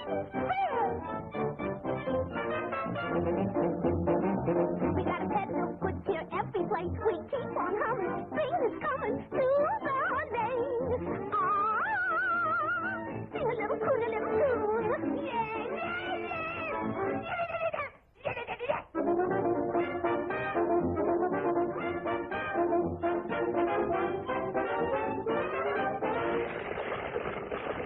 We got a pet milk good cheer every place. We keep on humming. Spring is coming to the lane. Ah, sing a little croon, a little tune. Yay!